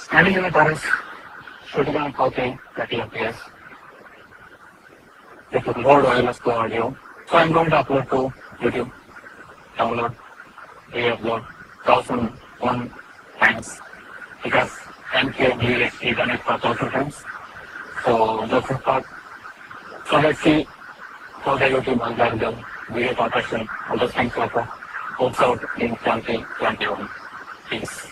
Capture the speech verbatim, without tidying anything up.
Standing in the terrace, shooting on forty, thirty F P S. With low wireless go audio. So I'm going to upload to YouTube. Download, re-upload, thousand one times. Because M K B H D done it for thousand times. So that's the part. So let's see how the YouTube algorithm, video compression, all those things like that works out in twenty twenty-one. Peace.